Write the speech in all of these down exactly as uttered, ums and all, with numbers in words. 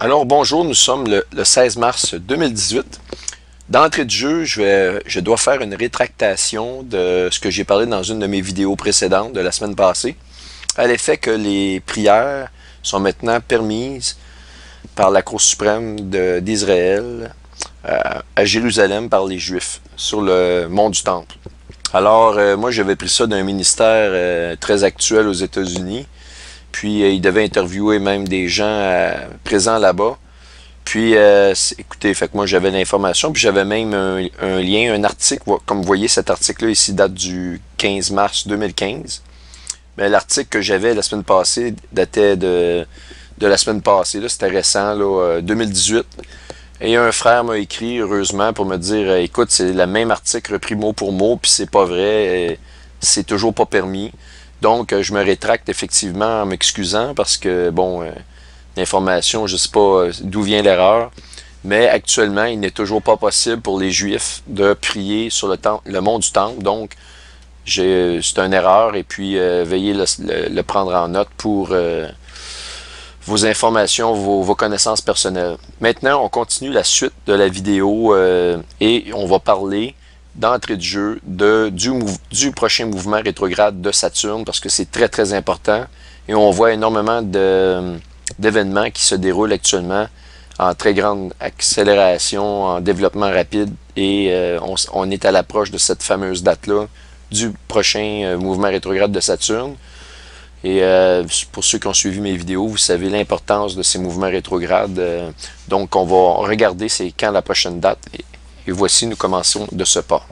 Alors bonjour, nous sommes le, le seize mars deux mille dix-huit. D'entrée de jeu, je, vais, je dois faire une rétractation de ce que j'ai parlé dans une de mes vidéos précédentes de la semaine passée, à l'effet que les prières sont maintenant permises par la Cour suprême d'Israël euh, à Jérusalem par les Juifs, sur le mont du Temple. Alors, euh, moi, j'avais pris ça d'un ministère euh, très actuel aux États-Unis. Puis, euh, il devait interviewer même des gens euh, présents là-bas. Puis, euh, écoutez, fait que moi, j'avais l'information. Puis, j'avais même un, un lien, un article. Comme vous voyez, cet article-là ici date du quinze mars deux mille quinze. Mais l'article que j'avais la semaine passée datait de, de la semaine passée. C'était récent, là, deux mille dix-huit. Et un frère m'a écrit, heureusement, pour me dire, écoute, c'est le même article repris mot pour mot, puis c'est pas vrai, c'est toujours pas permis. Donc, je me rétracte effectivement en m'excusant parce que, bon, euh, l'information, je sais pas d'où vient l'erreur, mais actuellement, il n'est toujours pas possible pour les Juifs de prier sur le, temple, le mont du Temple. Donc, c'est une erreur et puis euh, veuillez le, le, le prendre en note pour euh, vos informations, vos, vos connaissances personnelles. Maintenant, on continue la suite de la vidéo euh, et on va parler d'entrée de jeu de, du, du prochain mouvement rétrograde de Saturne parce que c'est très très important et on voit énormément d'événements qui se déroulent actuellement en très grande accélération, en développement rapide et euh, on, on est à l'approche de cette fameuse date-là du prochain euh, mouvement rétrograde de Saturne. Et euh, pour ceux qui ont suivi mes vidéos, vous savez l'importance de ces mouvements rétrogrades. Euh, donc on va regarder c'est quand la prochaine date. Et, Et voici, nous commençons de ce pas.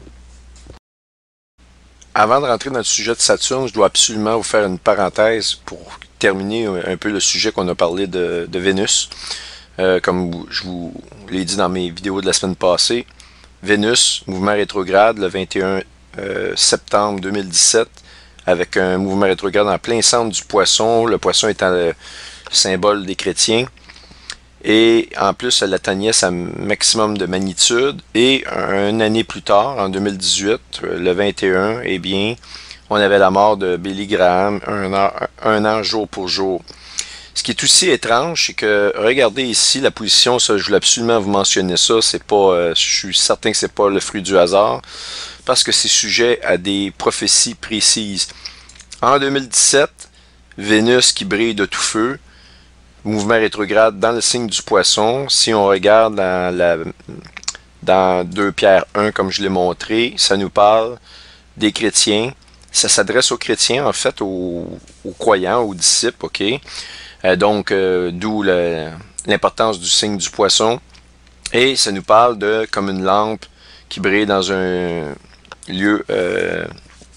Avant de rentrer dans le sujet de Saturne, je dois absolument vous faire une parenthèse pour terminer un peu le sujet qu'on a parlé de, de Vénus. Euh, comme je vous l'ai dit dans mes vidéos de la semaine passée, Vénus, mouvement rétrograde, le vingt et un septembre deux mille dix-sept, avec un mouvement rétrograde en plein centre du Poisson, le Poisson étant le symbole des chrétiens. Et en plus, elle atteignait sa maximum de magnitude. Et une année plus tard, en deux mille dix-huit, le vingt et un, eh bien, on avait la mort de Billy Graham, un an, un an jour pour jour. Ce qui est aussi étrange, c'est que, regardez ici la position, ça, je voulais absolument vous mentionner ça, c'est pas, euh, je suis certain que c'est pas le fruit du hasard, parce que c'est sujet à des prophéties précises. En deux mille dix-sept, Vénus qui brille de tout feu, mouvement rétrograde dans le signe du Poisson. Si on regarde dans, la, dans deux Pierre un, comme je l'ai montré, ça nous parle des chrétiens. Ça s'adresse aux chrétiens, en fait, aux, aux croyants, aux disciples, ok? Euh, donc, euh, d'où l'importance du signe du Poisson. Et ça nous parle de comme une lampe qui brille dans un lieu, euh,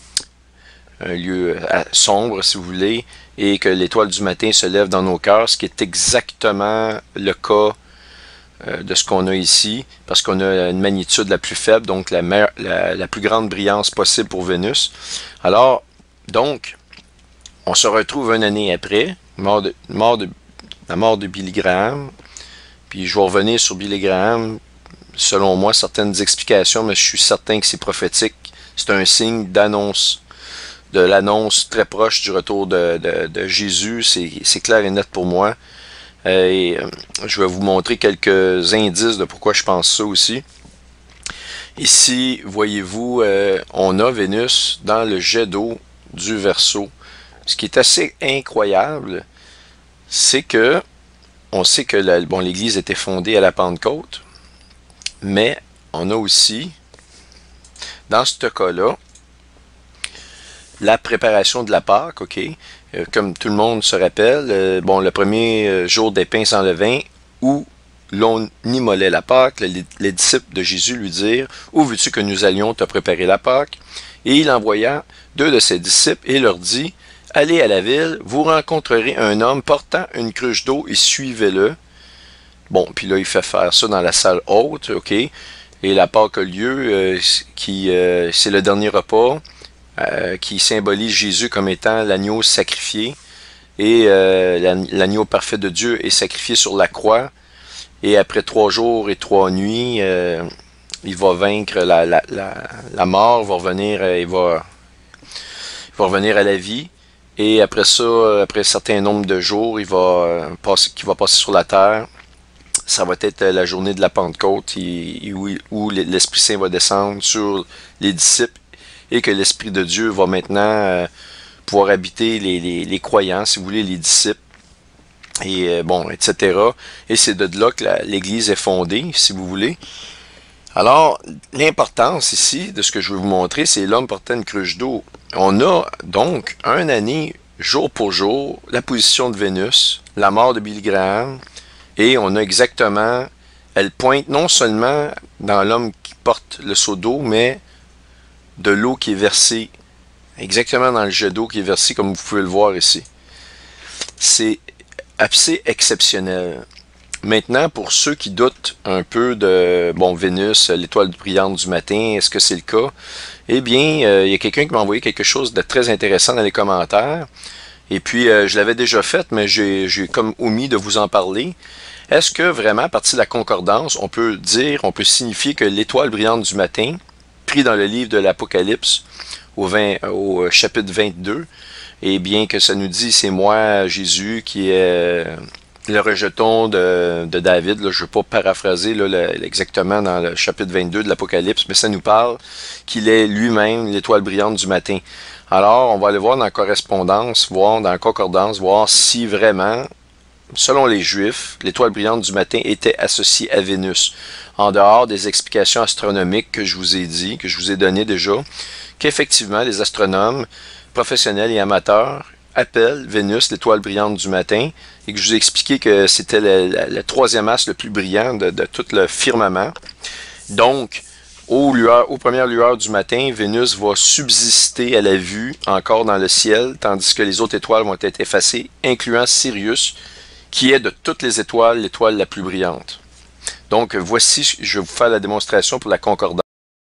un lieu sombre, si vous voulez, et que l'étoile du matin se lève dans nos cœurs, ce qui est exactement le cas euh, de ce qu'on a ici, parce qu'on a une magnitude la plus faible, donc la, la, la plus grande brillance possible pour Vénus. Alors, donc, on se retrouve une année après, mort de, mort de, la mort de Billy Graham, puis je vais revenir sur Billy Graham, selon moi, certaines explications, mais je suis certain que c'est prophétique, c'est un signe d'annonce, de l'annonce très proche du retour de, de, de Jésus, c'est clair et net pour moi. Euh, et euh, je vais vous montrer quelques indices de pourquoi je pense ça aussi. Ici, voyez-vous, euh, on a Vénus dans le jet d'eau du Verseau. Ce qui est assez incroyable, c'est que on sait que la, bon, l'Église était fondée à la Pentecôte, mais on a aussi, dans ce cas-là, la préparation de la Pâque, ok. Euh, comme tout le monde se rappelle, euh, bon, le premier euh, jour des pains sans levain, où l'on immolait la Pâque, les, les disciples de Jésus lui dirent, où veux-tu que nous allions te préparer la Pâque? Et il envoya deux de ses disciples et leur dit, allez à la ville, vous rencontrerez un homme portant une cruche d'eau et suivez-le. Bon, puis là, il fait faire ça dans la salle haute, ok. Et la Pâque a lieu, euh, qui euh, c'est le dernier repas. Euh, qui symbolise Jésus comme étant l'agneau sacrifié. Et euh, l'agneau parfait de Dieu est sacrifié sur la croix. Et après trois jours et trois nuits, euh, il va vaincre la, la, la, la mort, va revenir, euh, il, va, il va revenir à la vie. Et après ça, après un certain nombre de jours, il va, euh, passer, qu'il va passer sur la terre. ça va être la journée de la Pentecôte et, et où, où l'Esprit Saint va descendre sur les disciples et que l'Esprit de Dieu va maintenant euh, pouvoir habiter les, les, les croyants, si vous voulez, les disciples, et euh, bon, et cetera. Et c'est de là que l'Église est fondée, si vous voulez. Alors, l'importance ici de ce que je vais vous montrer, c'est l'homme portant une cruche d'eau. On a donc un année, jour pour jour, la position de Vénus, la mort de Billy Graham, et on a exactement, elle pointe non seulement dans l'homme qui porte le seau d'eau, mais de l'eau qui est versée, exactement dans le jet d'eau qui est versé, comme vous pouvez le voir ici. C'est assez exceptionnel. Maintenant, pour ceux qui doutent un peu de, bon, Vénus, l'étoile brillante du matin, est-ce que c'est le cas? Eh bien, euh, il y a quelqu'un qui m'a envoyé quelque chose de très intéressant dans les commentaires. Et puis, euh, je l'avais déjà fait, mais j'ai comme omis de vous en parler. Est-ce que vraiment, à partir de la concordance, on peut dire, on peut signifier que l'étoile brillante du matin, pris dans le livre de l'Apocalypse, au, au chapitre vingt-deux, eh bien que ça nous dit, c'est moi, Jésus, qui est le rejeton de, de David. Là, je ne vais pas paraphraser là, le, exactement dans le chapitre vingt-deux de l'Apocalypse, mais ça nous parle qu'il est lui-même l'étoile brillante du matin. Alors, on va aller voir dans la correspondance, voir dans la concordance, voir si vraiment, selon les Juifs, l'étoile brillante du matin était associée à Vénus. En dehors des explications astronomiques que je vous ai dit, que je vous ai donné déjà, qu'effectivement, les astronomes professionnels et amateurs appellent Vénus l'étoile brillante du matin, et que je vous ai expliqué que c'était le, le, le troisième astre le plus brillant de, de tout le firmament. Donc, aux, lueurs, aux premières lueurs du matin, Vénus va subsister à la vue encore dans le ciel, tandis que les autres étoiles vont être effacées, incluant Sirius, qui est de toutes les étoiles l'étoile la plus brillante. Donc, voici, je vais vous faire la démonstration pour la concordance.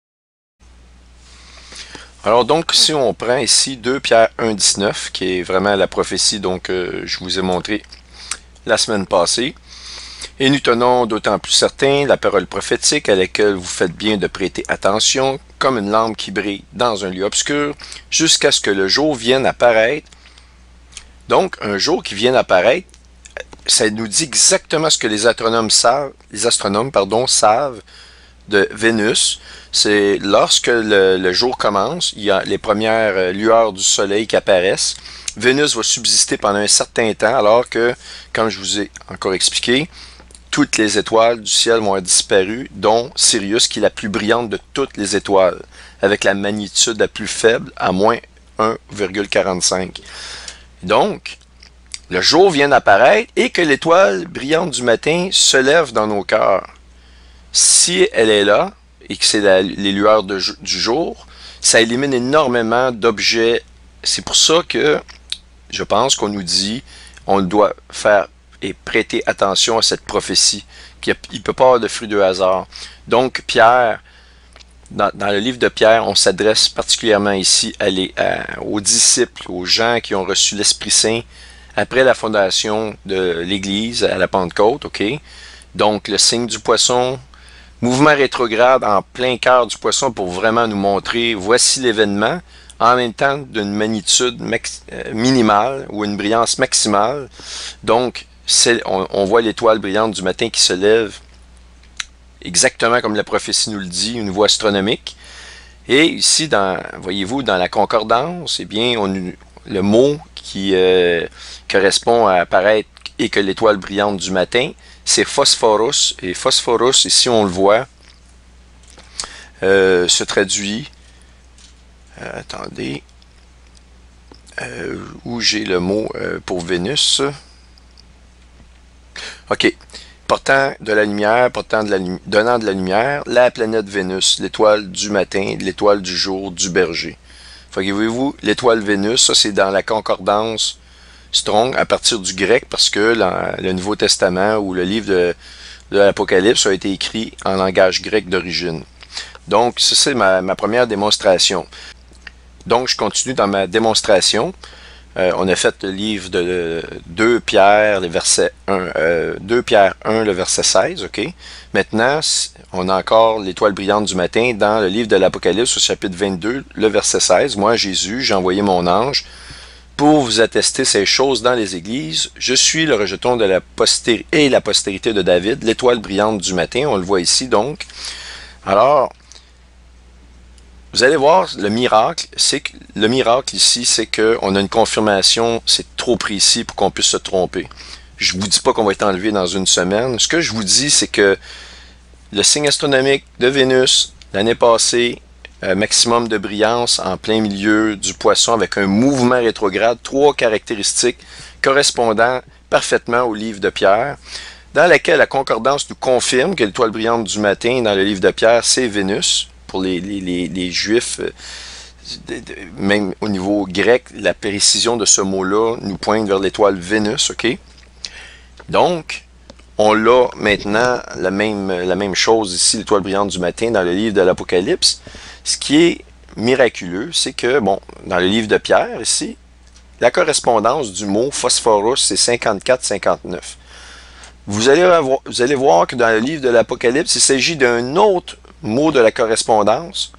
Alors donc, si on prend ici deux Pierre un, dix-neuf, qui est vraiment la prophétie donc euh, je vous ai montré la semaine passée, et nous tenons d'autant plus certain la parole prophétique à laquelle vous faites bien de prêter attention, comme une lampe qui brille dans un lieu obscur, jusqu'à ce que le jour vienne apparaître. Donc, un jour qui vienne apparaître, ça nous dit exactement ce que les astronomes savent, les astronomes, pardon, savent de Vénus. C'est lorsque le, le jour commence, il y a les premières lueurs du soleil qui apparaissent. Vénus va subsister pendant un certain temps, alors que, comme je vous ai encore expliqué, toutes les étoiles du ciel vont être disparues, dont Sirius, qui est la plus brillante de toutes les étoiles, avec la magnitude la plus faible, à moins un virgule quarante-cinq. Donc, le jour vient d'apparaître et que l'étoile brillante du matin se lève dans nos cœurs. Si elle est là, et que c'est les lueurs de, du jour, ça élimine énormément d'objets. C'est pour ça que je pense qu'on nous dit, on doit faire et prêter attention à cette prophétie, qu'il ne peut pas avoir de fruit de hasard. Donc, Pierre, dans, dans le livre de Pierre, on s'adresse particulièrement ici à les, à, aux disciples, aux gens qui ont reçu l'Esprit Saint après la fondation de l'Église à la Pentecôte, ok? Donc, le signe du poisson, mouvement rétrograde en plein cœur du poisson pour vraiment nous montrer, voici l'événement, en même temps d'une magnitude euh, minimale ou une brillance maximale. Donc, on, on voit l'étoile brillante du matin qui se lève exactement comme la prophétie nous le dit, au niveau astronomique. Et ici, dans, voyez-vous, dans la concordance, eh bien, on, le mot qui euh, correspond à apparaître et que l'étoile brillante du matin, c'est Phosphorus. Et Phosphorus, ici on le voit, euh, se traduit, euh, attendez, euh, où j'ai le mot euh, pour Vénus. Ok, portant de la lumière, portant de la, donnant de la lumière, la planète Vénus, l'étoile du matin, l'étoile du jour, du berger. Voyez-vous, l'étoile Vénus, ça c'est dans la concordance Strong à partir du grec parce que la, le Nouveau Testament ou le livre de, de l'Apocalypse a été écrit en langage grec d'origine. Donc, ça c'est ma, ma première démonstration. Donc, je continue dans ma démonstration. Euh, on a fait le livre de deux Pierre, le verset un, euh, deux Pierre un, le verset seize, ok? Maintenant, on a encore l'étoile brillante du matin dans le livre de l'Apocalypse au chapitre vingt-deux, le verset seize. Moi, Jésus, j'ai envoyé mon ange pour vous attester ces choses dans les églises. Je suis le rejeton de la postérité et la postérité de David, l'étoile brillante du matin. On le voit ici donc. Alors, vous allez voir, le miracle, c'est que le miracle ici, c'est qu'on a une confirmation, c'est trop précis pour qu'on puisse se tromper. Je ne vous dis pas qu'on va être enlevé dans une semaine. Ce que je vous dis, c'est que le signe astronomique de Vénus, l'année passée, euh, maximum de brillance en plein milieu du poisson avec un mouvement rétrograde, trois caractéristiques correspondant parfaitement au livre de Pierre, dans laquelle la concordance nous confirme que l'étoile brillante du matin dans le livre de Pierre, c'est Vénus. Pour les, les, les, les Juifs, euh, de, de, même au niveau grec, la précision de ce mot-là nous pointe vers l'étoile Vénus, ok? Donc, on l'a maintenant, la même, la même chose ici, l'étoile brillante du matin dans le livre de l'Apocalypse. Ce qui est miraculeux, c'est que, bon, dans le livre de Pierre, ici, la correspondance du mot phosphorus, c'est cinquante-quatre cinquante-neuf. Vous allez, avoir, vous allez voir que dans le livre de l'Apocalypse, il s'agit d'un autre mot de la correspondance,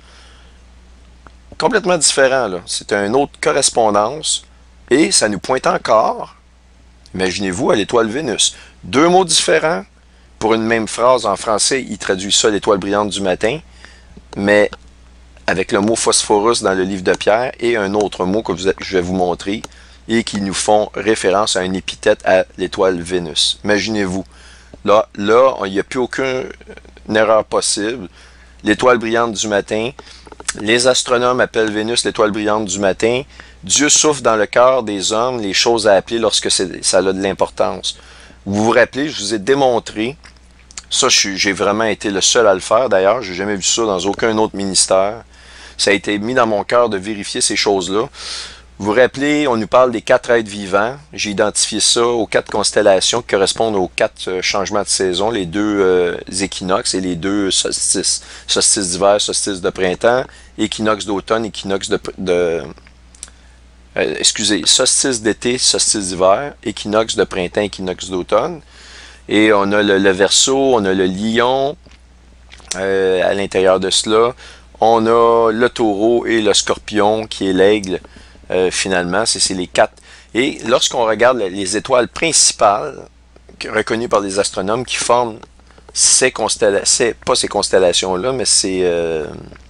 complètement différent, là. C'est une autre correspondance, et ça nous pointe encore, imaginez-vous, à l'étoile Vénus. Deux mots différents, pour une même phrase en français, il traduit ça, l'étoile brillante du matin, mais avec le mot phosphorus dans le livre de Pierre, et un autre mot que vous, je vais vous montrer, et qui nous font référence à une épithète à l'étoile Vénus. Imaginez-vous, là, là, il n'y a plus aucune erreur possible. L'étoile brillante du matin, les astronomes appellent Vénus l'étoile brillante du matin. Dieu souffle dans le cœur des hommes les choses à appeler lorsque ça a de l'importance. Vous vous rappelez, je vous ai démontré, ça j'ai vraiment été le seul à le faire d'ailleurs, je n'ai jamais vu ça dans aucun autre ministère. Ça a été mis dans mon cœur de vérifier ces choses-là. Vous vous rappelez, on nous parle des quatre êtres vivants. J'ai identifié ça aux quatre constellations qui correspondent aux quatre euh, changements de saison, les deux euh, équinoxes et les deux solstices. Solstice d'hiver, solstice de printemps, équinoxe d'automne, équinoxe de... de euh, excusez, solstice d'été, solstice d'hiver, équinoxe de printemps, équinoxe d'automne. Et on a le, le Verseau, on a le Lion euh, à l'intérieur de cela. On a le Taureau et le Scorpion qui est l'Aigle. Euh, finalement, c'est les quatre. Et lorsqu'on regarde les étoiles principales, reconnues par les astronomes, qui forment ces constellations, pas ces constellations-là, mais c'est... Euh,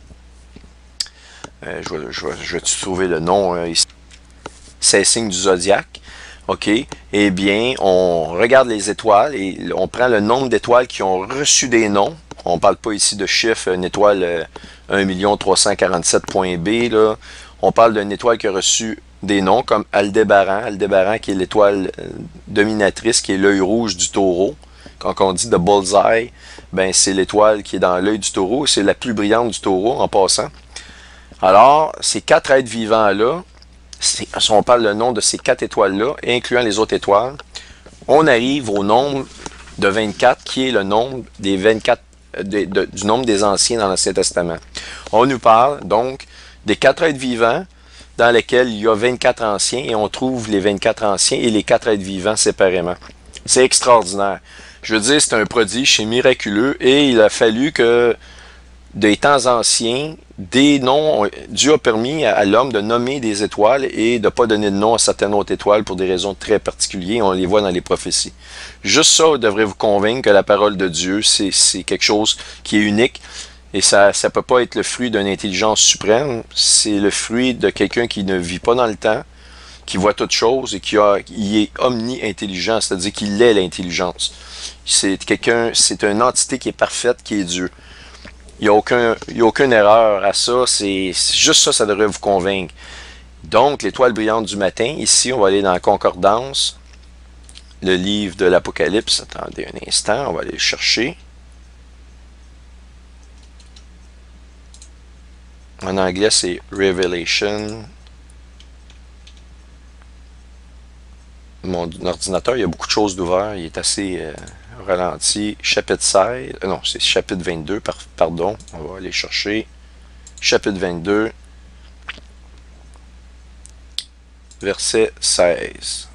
euh, je vais, je vais, je vais trouver le nom euh, ici. Ces signes du zodiaque. OK? Eh bien, on regarde les étoiles et on prend le nombre d'étoiles qui ont reçu des noms. On ne parle pas ici de chiffres, une étoile euh, un million trois cent quarante-sept point B, là. On parle d'une étoile qui a reçu des noms comme Aldébaran, Aldébaran qui est l'étoile dominatrice, qui est l'œil rouge du taureau. Quand on dit de bullseye, ben c'est l'étoile qui est dans l'œil du taureau, c'est la plus brillante du taureau en passant. Alors, ces quatre êtres vivants-là, si on parle le nom de ces quatre étoiles-là, incluant les autres étoiles, on arrive au nombre de vingt-quatre, qui est le nombre des vingt-quatre, de, de, du nombre des anciens dans l'Ancien Testament. On nous parle donc des quatre êtres vivants dans lesquels il y a vingt-quatre anciens et on trouve les vingt-quatre anciens et les quatre êtres vivants séparément. C'est extraordinaire. Je veux dire, c'est un prodige, c'est miraculeux et il a fallu que des temps anciens, des noms, Dieu a permis à l'homme de nommer des étoiles et de ne pas donner de nom à certaines autres étoiles pour des raisons très particulières. On les voit dans les prophéties. Juste ça devrait vous convaincre que la parole de Dieu, c'est quelque chose qui est unique. Et ça ne peut pas être le fruit d'une intelligence suprême, c'est le fruit de quelqu'un qui ne vit pas dans le temps, qui voit toutes choses et qui, a, qui est omni-intelligent, c'est-à-dire qu'il est l'intelligence. C'est quelqu'un, c'est une entité qui est parfaite, qui est Dieu. Il n'y a, aucun, il y a aucune erreur à ça, c'est juste ça, ça devrait vous convaincre. Donc, l'étoile brillante du matin, ici, on va aller dans la concordance, le livre de l'Apocalypse. Attendez un instant, on va aller le chercher. En anglais, c'est Revelation. Mon ordinateur, il y a beaucoup de choses d'ouvert. Il est assez euh, ralenti. Chapitre seize. Euh, non, c'est chapitre vingt-deux. Par, pardon. On va aller chercher. Chapitre vingt-deux. Verset seize.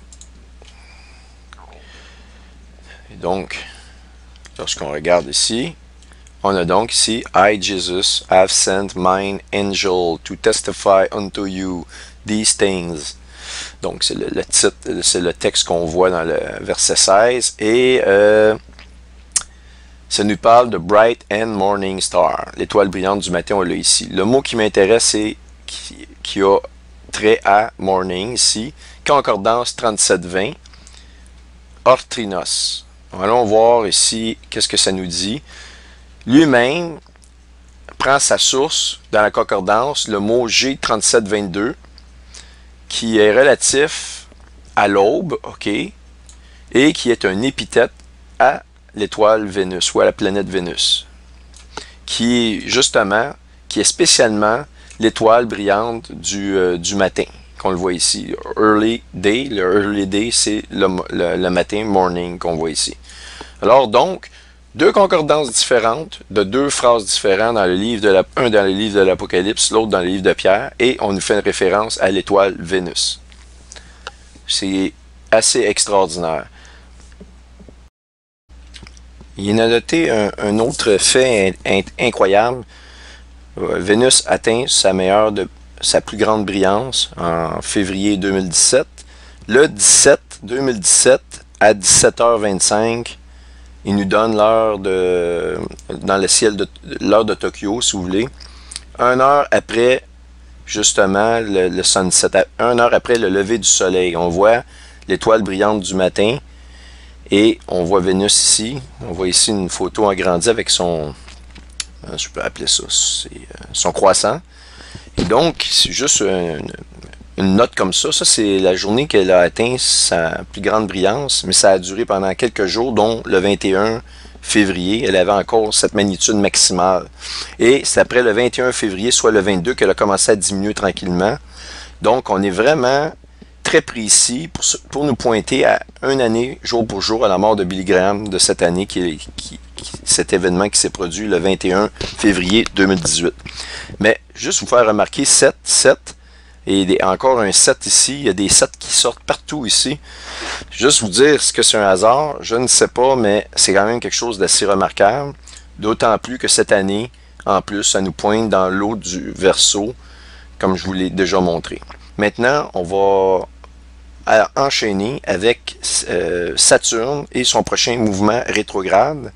Et donc, lorsqu'on regarde ici, on a donc ici, I, Jesus, have sent mine angel to testify unto you these things. Donc, c'est le, le titre, c'est le texte qu'on voit dans le verset seize. Et euh, ça nous parle de Bright and Morning Star, l'étoile brillante du matin, on l'a ici. Le mot qui m'intéresse, c'est qui, qui a trait à morning ici. Concordance trente-sept vingt. Orthrinos. Allons voir ici qu'est-ce que ça nous dit. Lui-même prend sa source dans la concordance, le mot G trente-sept vingt-deux, qui est relatif à l'aube, ok, et qui est un épithète à l'étoile Vénus ou à la planète Vénus, qui est justement, qui est spécialement l'étoile brillante du, euh, du matin, qu'on le voit ici. Early day, le early day, c'est le, le, le matin, morning, qu'on voit ici. Alors donc, deux concordances différentes, de deux phrases différentes dans le livre de la, un dans le livre de l'Apocalypse, l'autre dans le livre de Pierre, et on nous fait une référence à l'étoile Vénus. C'est assez extraordinaire. Il a noté un, un autre fait in, in, incroyable. Vénus atteint sa meilleure, de, sa plus grande brillance en février deux mille dix-sept. Le dix-sept deux mille dix-sept à dix-sept heures vingt-cinq, il nous donne l'heure de dans le ciel de l'heure de Tokyo, si vous voulez. Une heure après, justement, le, le sunset, une heure après le lever du soleil. On voit l'étoile brillante du matin. Et on voit Vénus ici. On voit ici une photo agrandie avec son, je peux appeler ça, son croissant. Et donc, c'est juste une, une note comme ça. Ça, c'est la journée qu'elle a atteint sa plus grande brillance. Mais ça a duré pendant quelques jours, dont le vingt et un février. Elle avait encore cette magnitude maximale. Et c'est après le vingt et un février, soit le vingt-deux, qu'elle a commencé à diminuer tranquillement. Donc, on est vraiment très précis pour, pour nous pointer à une année, jour pour jour, à la mort de Billy Graham de cette année, qui, qui, qui cet événement qui s'est produit le vingt et un février deux mille dix-huit. Mais juste vous faire remarquer sept, sept, et des, encore un sept ici, il y a des sept qui sortent partout ici. Juste vous dire, est-ce que c'est un hasard? Je ne sais pas, mais c'est quand même quelque chose d'assez remarquable. D'autant plus que cette année, en plus, ça nous pointe dans l'eau du Verseau, comme je vous l'ai déjà montré. Maintenant, on va à enchaîner avec euh, Saturne et son prochain mouvement rétrograde.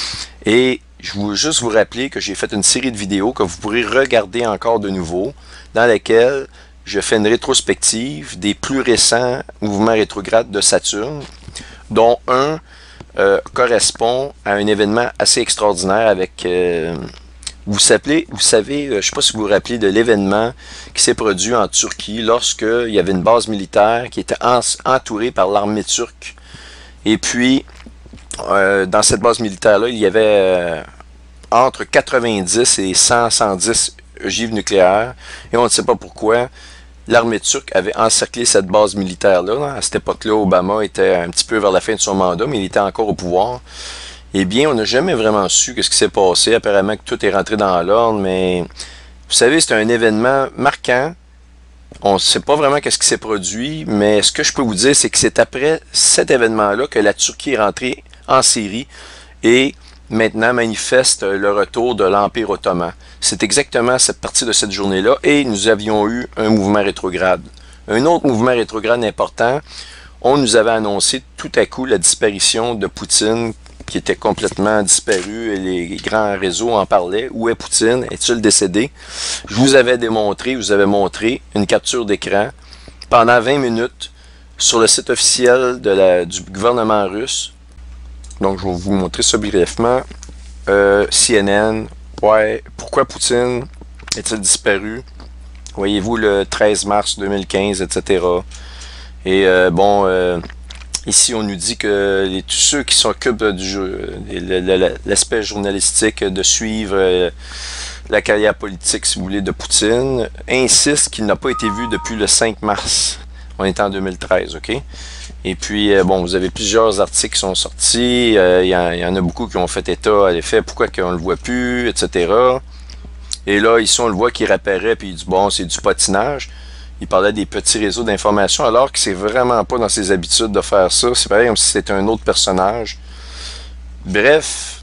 Et je veux juste vous rappeler que j'ai fait une série de vidéos que vous pourrez regarder encore de nouveau, dans lesquelles je fais une rétrospective des plus récents mouvements rétrogrades de Saturne, dont un euh, correspond à un événement assez extraordinaire avec... Euh, Vous savez, vous savez, je ne sais pas si vous vous rappelez de l'événement qui s'est produit en Turquie lorsque il y avait une base militaire qui était entourée par l'armée turque. Et puis, euh, dans cette base militaire-là, il y avait euh, entre quatre-vingt-dix et cent, cent dix ogives nucléaires. Et on ne sait pas pourquoi l'armée turque avait encerclé cette base militaire-là. À cette époque-là, Obama était un petit peu vers la fin de son mandat, mais il était encore au pouvoir. Eh bien, on n'a jamais vraiment su ce qui s'est passé. Apparemment que tout est rentré dans l'ordre, mais vous savez, c'est un événement marquant. On ne sait pas vraiment qu'est-ce qui s'est produit, mais ce que je peux vous dire, c'est que c'est après cet événement-là que la Turquie est rentrée en Syrie et maintenant manifeste le retour de l'Empire ottoman. C'est exactement cette partie de cette journée-là et nous avions eu un mouvement rétrograde. Un autre mouvement rétrograde important, on nous avait annoncé tout à coup la disparition de Poutine, qui était complètement disparu et les grands réseaux en parlaient. Où est Poutine? Est-il décédé? Je vous avais démontré, je vous avais montré une capture d'écran pendant vingt minutes sur le site officiel de la, du gouvernement russe. Donc, je vais vous montrer ça brièvement. Euh, C N N, ouais, pourquoi Poutine est-il disparu? Voyez-vous le treize mars deux mille quinze, et cetera. Et euh, bon... Euh, Ici, on nous dit que les, tous ceux qui s'occupent du l'aspect journalistique de suivre euh, la carrière politique, si vous voulez, de Poutine, insistent qu'il n'a pas été vu depuis le cinq mars. On est en deux mille treize, OK? Et puis, euh, bon, vous avez plusieurs articles qui sont sortis. Il euh, y, y en a beaucoup qui ont fait état à l'effet, pourquoi qu'on ne le voit plus, et cetera. Et là, ici, on le voit qui réapparaît, puis il dit, bon, c'est du patinage. Il parlait des petits réseaux d'information, alors que c'est vraiment pas dans ses habitudes de faire ça. C'est pareil comme si c'était un autre personnage. Bref,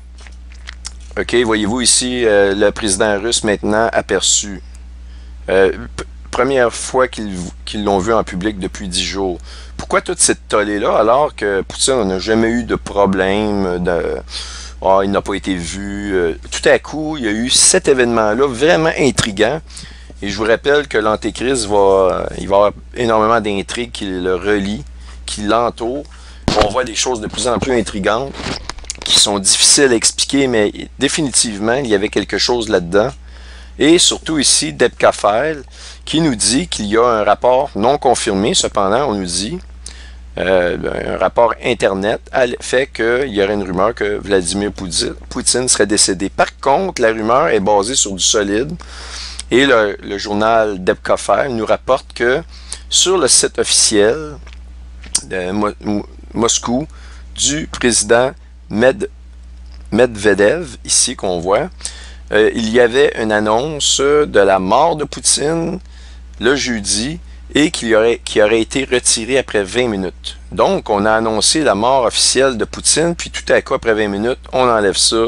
ok, voyez-vous ici euh, le président russe maintenant aperçu. Euh, première fois qu'ils qu'ils l'ont vu en public depuis dix jours. Pourquoi toute cette tollée-là alors que Poutine n'a jamais eu de problème, de oh, il n'a pas été vu. Euh, tout à coup, il y a eu cet événement-là vraiment intriguant. Et je vous rappelle que l'Antéchrist va, il va avoir énormément d'intrigues qui le relient, qui l'entourent. On voit des choses de plus en plus intrigantes, qui sont difficiles à expliquer, mais définitivement, il y avait quelque chose là-dedans. Et surtout ici, Debkafel, qui nous dit qu'il y a un rapport non confirmé, cependant, on nous dit, euh, un rapport Internet, fait qu'il y aurait une rumeur que Vladimir Poutine serait décédé. Par contre, la rumeur est basée sur du solide, et le, le journal Debkafel nous rapporte que sur le site officiel de Mo Moscou du président Med Medvedev, ici qu'on voit, euh, il y avait une annonce de la mort de Poutine le jeudi et qui aurait, qui aurait été retiré après vingt minutes. Donc, on a annoncé la mort officielle de Poutine, puis tout à coup, après vingt minutes, on enlève ça,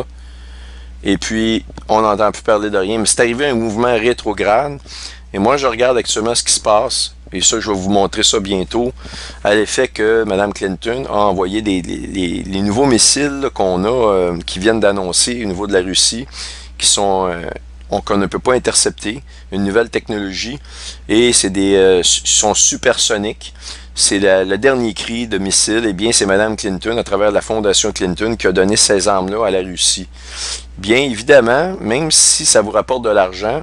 et puis on n'entend plus parler de rien. Mais c'est arrivé un mouvement rétrograde, et moi, je regarde actuellement ce qui se passe, et ça, je vais vous montrer ça bientôt, à l'effet que Mme Clinton a envoyé des, les, les nouveaux missiles qu'on a, euh, qui viennent d'annoncer au niveau de la Russie, qui sont euh, qu'on ne peut pas intercepter, une nouvelle technologie, et c'est des euh, sont supersoniques. C'est le dernier cri de missile, et bien c'est Mme Clinton, à travers la fondation Clinton, qui a donné ces armes-là à la Russie. Bien évidemment, même si ça vous rapporte de l'argent,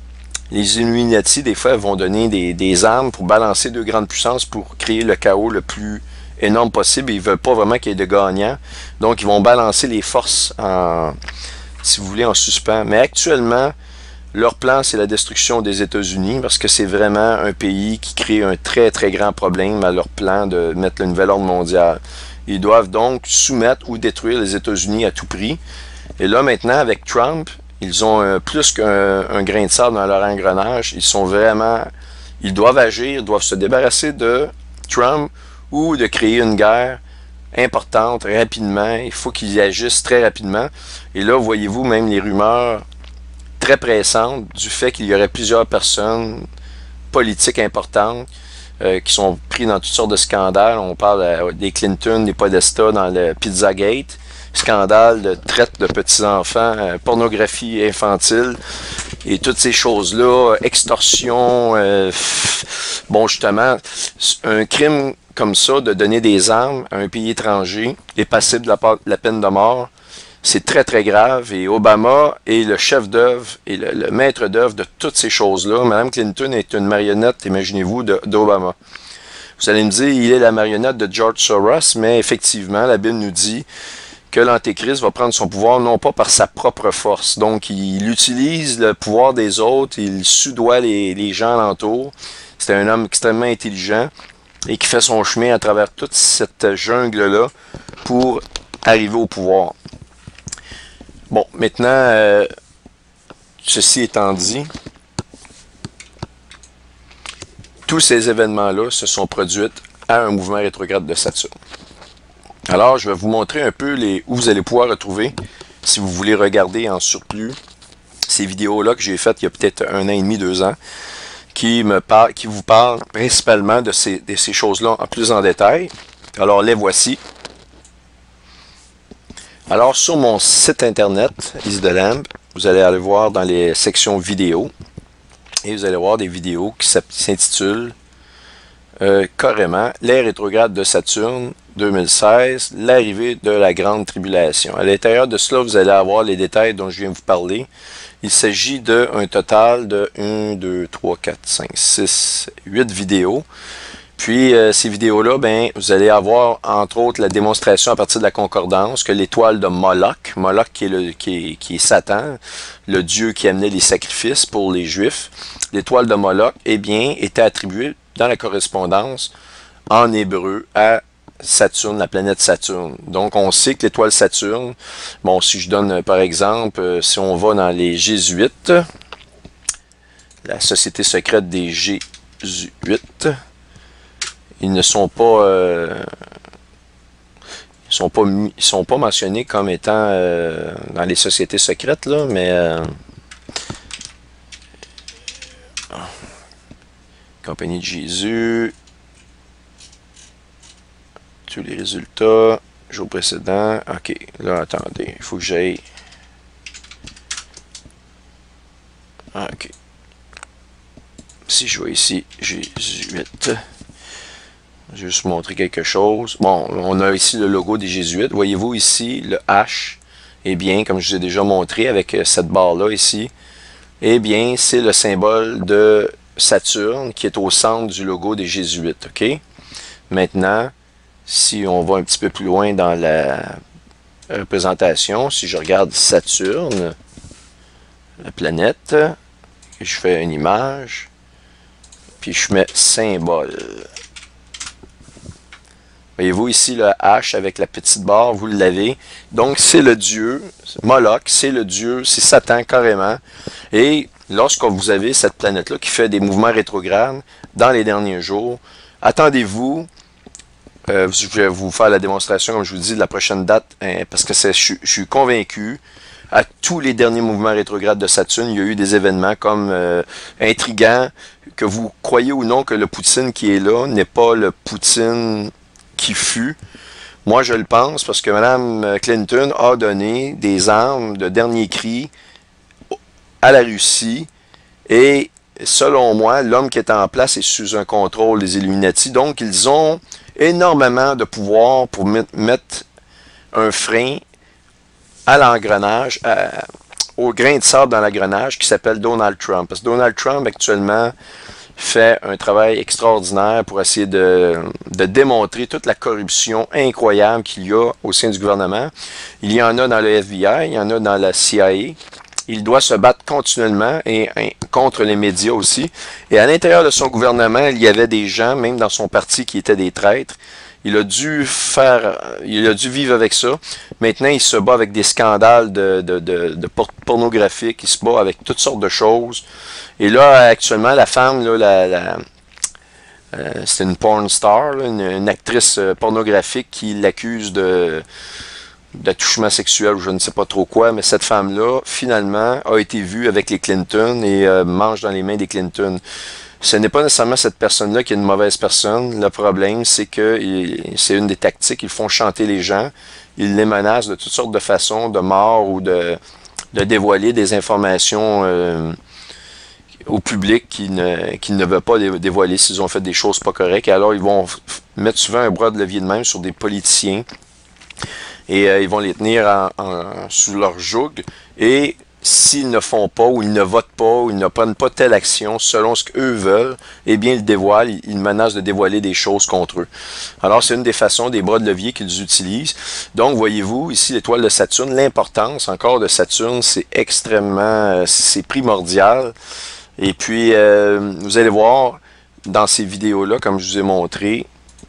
les Illuminati, des fois, vont donner des, des armes pour balancer deux grandes puissances pour créer le chaos le plus énorme possible. Ils ne veulent pas vraiment qu'il y ait de gagnants. Donc, ils vont balancer les forces en, si vous voulez, en suspens. Mais actuellement, leur plan, c'est la destruction des États-Unis parce que c'est vraiment un pays qui crée un très, très grand problème à leur plan de mettre le nouvel ordre mondial. Ils doivent donc soumettre ou détruire les États-Unis à tout prix. Et là, maintenant, avec Trump, ils ont euh, plus qu'un un grain de sable dans leur engrenage. Ils sont vraiment... Ils doivent agir, ils doivent se débarrasser de Trump ou de créer une guerre importante rapidement. Il faut qu'ils agissent très rapidement. Et là, voyez-vous, même les rumeurs très pressantes du fait qu'il y aurait plusieurs personnes politiques importantes euh, qui sont prises dans toutes sortes de scandales. On parle euh, des Clinton, des Podesta dans le Pizzagate. Scandale de traite de petits-enfants, euh, pornographie infantile et toutes ces choses-là, extorsion, euh, bon justement, un crime comme ça de donner des armes à un pays étranger est passible de la, la peine de mort. C'est très très grave et Obama est le chef d'œuvre et le, le maître d'œuvre de toutes ces choses-là. Mme Clinton est une marionnette, imaginez-vous, d'Obama. Vous allez me dire, il est la marionnette de George Soros, mais effectivement, la Bible nous dit que l'Antéchrist va prendre son pouvoir non pas par sa propre force. Donc, il utilise le pouvoir des autres, il soudoie les, les gens alentour. C'est un homme extrêmement intelligent et qui fait son chemin à travers toute cette jungle-là pour arriver au pouvoir. Bon, maintenant, euh, ceci étant dit, tous ces événements-là se sont produits à un mouvement rétrograde de Saturne. Alors, je vais vous montrer un peu les, où vous allez pouvoir retrouver, si vous voulez regarder en surplus, ces vidéos-là que j'ai faites il y a peut-être un an et demi, deux ans, qui, me par, qui vous parlent principalement de ces, de ces choses-là en plus en détail. Alors, les voici. Alors, sur mon site internet, Is The Lamb, vous allez aller voir dans les sections vidéos, et vous allez voir des vidéos qui s'intitulent Euh, carrément, les rétrogrades de Saturne deux mille seize, l'arrivée de la grande tribulation. À l'intérieur de cela, vous allez avoir les détails dont je viens de vous parler. Il s'agit d'un total de un, deux, trois, quatre, cinq, six, huit vidéos. Puis, euh, ces vidéos-là, ben, vous allez avoir, entre autres, la démonstration à partir de la concordance que l'étoile de Moloch, Moloch qui est, le, qui, est, qui est Satan, le dieu qui amenait les sacrifices pour les Juifs, l'étoile de Moloch, eh bien, était attribuée dans la correspondance en hébreu à Saturne, la planète Saturne. Donc, on sait que l'étoile Saturne, bon, si je donne par exemple, euh, si on va dans les Jésuites, la société secrète des Jésuites, ils ne sont pas, euh, ils sont pas, ils sont pas mentionnés comme étant euh, dans les sociétés secrètes là, mais euh, Compagnie de Jésus. Tous les résultats. Jour précédent. OK. Là, attendez. Il faut que j'aille. OK. Si je vois ici, jésuites. Je vais juste vous montrer quelque chose. Bon, on a ici le logo des jésuites. Voyez-vous ici, le H. Eh bien, comme je vous ai déjà montré avec cette barre-là ici, eh bien, c'est le symbole de Saturne qui est au centre du logo des jésuites. OK? Maintenant, si on va un petit peu plus loin dans la représentation, si je regarde Saturne, la planète, je fais une image, puis je mets symbole. Voyez-vous ici le H avec la petite barre, vous l'avez. Donc c'est le dieu, Moloch, c'est le dieu, c'est Satan carrément. Et lorsque vous avez cette planète-là qui fait des mouvements rétrogrades dans les derniers jours, attendez-vous, euh, je vais vous faire la démonstration, comme je vous dis, de la prochaine date, hein, parce que je, je suis convaincu, à tous les derniers mouvements rétrogrades de Saturne, il y a eu des événements comme euh, intrigants, que vous croyez ou non que le Poutine qui est là n'est pas le Poutine qui fut. Moi, je le pense parce que Mme Clinton a donné des armes de dernier cri à la Russie et selon moi, l'homme qui est en place est sous un contrôle des Illuminati. Donc, ils ont énormément de pouvoir pour mettre un frein à l'engrenage, au grain de sable dans l'engrenage qui s'appelle Donald Trump. Parce que Donald Trump, actuellement, fait un travail extraordinaire pour essayer de, de démontrer toute la corruption incroyable qu'il y a au sein du gouvernement. Il y en a dans le F B I, il y en a dans la C I A. Il doit se battre continuellement et, et contre les médias aussi. Et à l'intérieur de son gouvernement, il y avait des gens, même dans son parti, qui étaient des traîtres. Il a dû faire, il a dû vivre avec ça. Maintenant, il se bat avec des scandales de, de, de, de pornographiques. Il se bat avec toutes sortes de choses. Et là, actuellement, la femme, là, la, la, euh, c'est une porn star, là, une, une actrice pornographique qui l'accuse de d'attouchement sexuel ou je ne sais pas trop quoi, mais cette femme-là, finalement, a été vue avec les Clinton et euh, mange dans les mains des Clinton. Ce n'est pas nécessairement cette personne-là qui est une mauvaise personne. Le problème, c'est que c'est une des tactiques. Ils font chanter les gens. Ils les menacent de toutes sortes de façons, de mort ou de, de dévoiler des informations euh, au public qu'ils ne, qu'ils ne veulent pas dévoiler s'ils ont fait des choses pas correctes. Et alors, ils vont mettre souvent un bras de levier de même sur des politiciens. Et euh, ils vont les tenir en, en, sous leur joug. Et s'ils ne font pas, ou ils ne votent pas, ou ils ne prennent pas telle action selon ce qu'eux veulent, eh bien, ils dévoilent, ils menacent de dévoiler des choses contre eux. Alors, c'est une des façons, des bras de levier qu'ils utilisent. Donc, voyez-vous, ici, l'étoile de Saturne, l'importance encore de Saturne, c'est extrêmement, c'est primordial. Et puis, euh, vous allez voir, dans ces vidéos-là, comme je vous ai montré,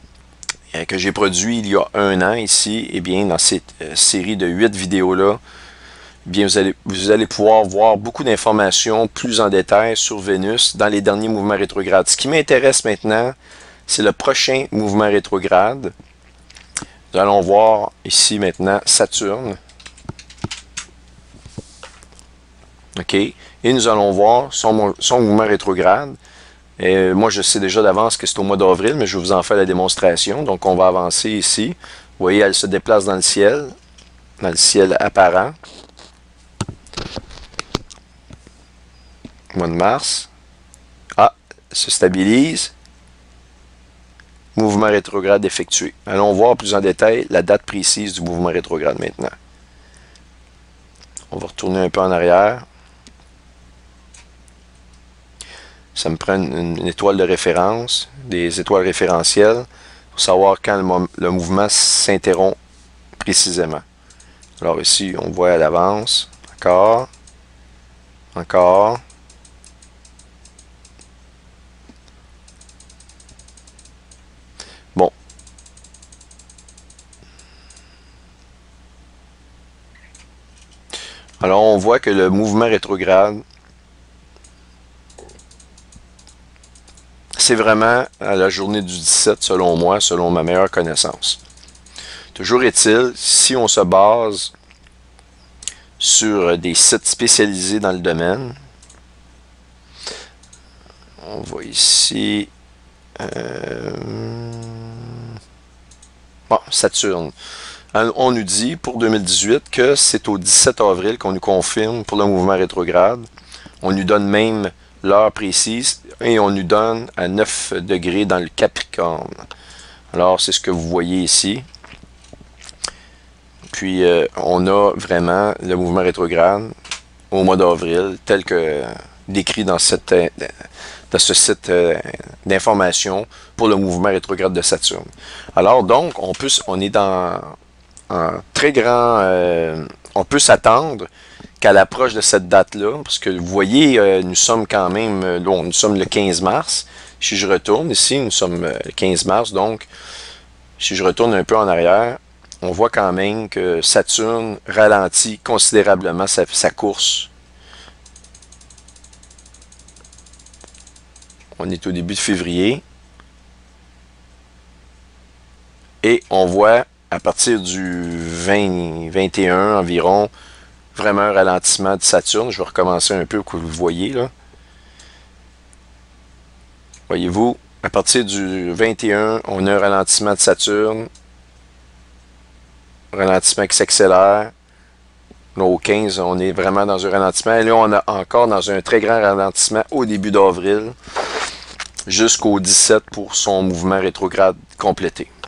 que j'ai produit il y a un an ici, et bien dans cette euh, série de huit vidéos-là, bien vous allez, vous allez pouvoir voir beaucoup d'informations plus en détail sur Vénus dans les derniers mouvements rétrogrades. Ce qui m'intéresse maintenant, c'est le prochain mouvement rétrograde. Nous allons voir ici maintenant Saturne. OK? Et nous allons voir son, son mouvement rétrograde. Et moi, je sais déjà d'avance que c'est au mois d'avril, mais je vais vous en faire la démonstration. Donc, on va avancer ici. Vous voyez, elle se déplace dans le ciel, dans le ciel apparent. Mois de mars. Ah, elle se stabilise. Mouvement rétrograde effectué. Allons voir plus en détail la date précise du mouvement rétrograde maintenant. On va retourner un peu en arrière. Ça me prend une, une étoile de référence, des étoiles référentielles, pour savoir quand le, le mouvement s'interrompt précisément. Alors ici, on voit à l'avance, encore, encore. Bon. Alors on voit que le mouvement rétrograde, c'est vraiment à la journée du dix-sept, selon moi, selon ma meilleure connaissance. Toujours est-il, si on se base sur des sites spécialisés dans le domaine, On voit ici. Euh, bon, Saturne. On nous dit pour deux mille dix-huit que c'est au dix-sept avril qu'on nous confirme pour le mouvement rétrograde. On nous donne même l'heure précise et on nous donne à neuf degrés dans le Capricorne. Alors, c'est ce que vous voyez ici. Puis, euh, on a vraiment le mouvement rétrograde au mois d'avril, tel que décrit dans, cette, dans ce site euh, d'information pour le mouvement rétrograde de Saturne. Alors, donc, on, peut, on est dans un très grand... Euh, on peut s'attendre qu'à l'approche de cette date-là, parce que vous voyez, euh, nous sommes quand même... Euh, bon, nous sommes le quinze mars. Si je retourne ici, nous sommes euh, le quinze mars, donc, si je retourne un peu en arrière, on voit quand même que Saturne ralentit considérablement sa, sa course. On est au début de février. Et on voit à partir du vingt, vingt et un environ, vraiment un ralentissement de Saturne. Je vais recommencer un peu pour que vous voyez là. Voyez-vous, à partir du vingt et un, on a un ralentissement de Saturne. Ralentissement qui s'accélère. Là, au quinze, on est vraiment dans un ralentissement. Et là, on est encore dans un très grand ralentissement au début d'avril, jusqu'au dix-sept pour son mouvement rétrograde complété.